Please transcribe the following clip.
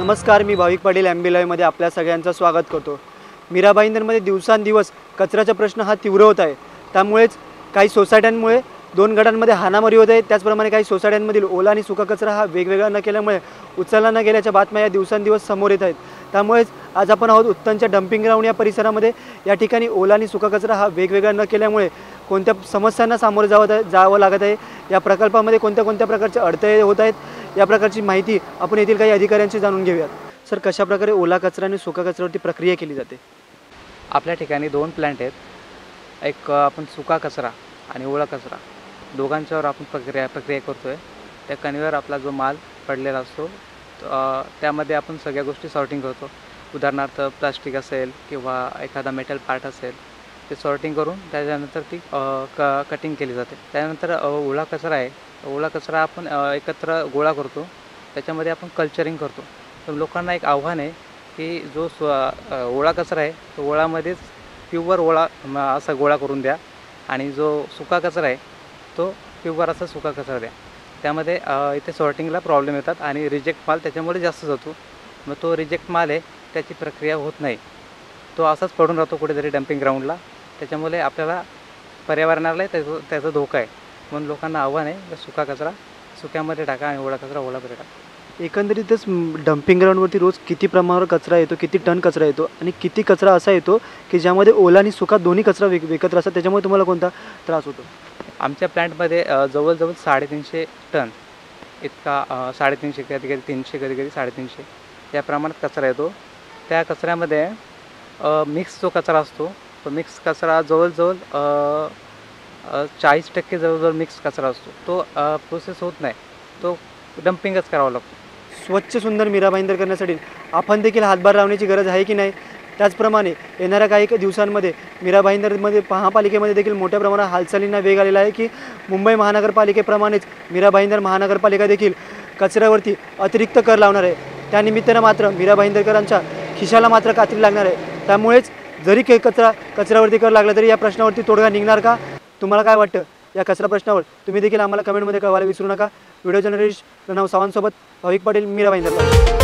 नमस्कार, मी भाविक पाटील मध्ये आपल्या सगळ्यांचं स्वागत करतो। मीरा-भाईंदरमध्ये दिवसांदिवस कचऱ्याचा प्रश्न हा तीव्र होत आहे। त्यामुळेच काही सोसायट्यांमुळे दोन गटांमध्ये हाणामारी होत आहे। त्याचप्रमाणे काही सोसायट्यांमधील ओला आणि सुका कचरा हा वेगवेगळा न केल्यामुळे उचलला न गेल्याच्या बातम्या या दिवसांदिवस समोर येत आहेत। त्यामुळेच आज आपण आहोत उत्तनच्या डंपिंग ग्राउंड या परिसरामध्ये। या ठिकाणी ओला आणि सुका कचरा हा वेगवेगळा न केल्यामुळे कोणत्या समस्यांना सामोरे जावं लागत आहे, या प्रकल्पामध्ये कोणत्या प्रकारचे अडथळे होत आहेत, या प्रकारची माहिती आपण येथील काही अधिकाऱ्यांशी जाणून घेऊयात। सर, कशा प्रकारे ओला कचरा आणि सुका कचऱ्यावरती प्रक्रिया केली जाते? आपल्या ठिकाणी दोन प्लांट आहेत। एक आपण सुका कचरा आणि ओला कचरा दोघांच्यावर आपण प्रक्रिया करतोय। त्या कणीवर आपला जो माल पडलेला असतो त्यामध्ये आपण सगळ्या गोष्टी सॉर्टिंग करतो। उदाहरणार्थ प्लास्टिक असेल किंवा एखादा मेटल पार्ट असेल ते सॉर्टिंग करून त्याच्यानंतर ती कटिंग केली जाते। त्यानंतर ओला कचरा आहे, ओला कचरा आपण एकत्र गोळा करतो, त्याच्यामध्ये आपण कल्चरिंग करतो। तर लोकांना एक आव्हान आहे की जो ओला कचरा आहे तो ओळामध्येच प्युअर ओला असा गोळा करून द्या आणि जो सुका कचरा आहे तो प्युअर असा सुका कचरा द्या। त्यामध्ये इथे सॉर्टिंगला प्रॉब्लेम येतात आणि रिजेक्ट माल त्याच्यामुळे जास्त जातो। मग तो रिजेक्ट माल आहे त्याची प्रक्रिया होत नाही, तो असाच पडून राहतो कुठेतरी डंपिंग ग्राउंडला। त्याच्यामुळे आपल्याला पर्यावरणाला त्याचा धोका आहे। म्हणून लोकांना आव्हान आहे सुका कचरा सुक्यामध्ये टाका आणि ओला कचरा ओलामध्ये टाका। एकंदरीतच डंपिंग ग्राउंडवरती रोज किती प्रमाणावर कचरा येतो, किती टन कचरा येतो आणि किती कचरा असा येतो की ज्यामध्ये ओला आणि सुका दोन्ही कचरा एकत्र असतात, त्याच्यामुळे तुम्हाला कोणता त्रास होतो? आमच्या प्लॅन्टमध्ये जवळजवळ 350 टन इतका 350 कधी 300 कधी 350 या प्रमाणात कचरा येतो। त्या कचऱ्यामध्ये मिक्स जो कचरा असतो तो मिक्स कचरा जवळजवळ 40% जवळजवळ मिक्स कचरा असतो। तो प्रोसेस होत नाही, तो डंपिंगच करावा लागतो। स्वच्छ सुंदर मीरा भाईंदर करण्यासाठी आपण देखील हातभार लावण्याची गरज आहे की नाही? त्याचप्रमाणे येणाऱ्या काही दिवसांमध्ये मीरा भाईंदरमध्ये महापालिकेमध्ये देखील मोठ्या प्रमाणात हालचालींना वेग आलेला आहे की मुंबई महानगरपालिकेप्रमाणेच मीरा भाईंदर महानगरपालिका देखील कचऱ्यावरती अतिरिक्त कर लावणार आहे। त्यानिमित्तानं मात्र मीरा भाईंदरकरांच्या खिशाला मात्र कात्री लागणार आहे। त्यामुळेच जरी कचऱ्यावरती कर लागला तरी या प्रश्नावरती तोडगा निघणार का? तुम्हाला काय वाटतं या कचरा प्रश्नावर? तुम्ही देखील आम्हाला कमेंटमध्ये कळवायला विसरू नका। व्हिडिओ जर्नलिस्ट प्रणव सावंतसोबत भाविक पाटील, मीरा-भाईंदर।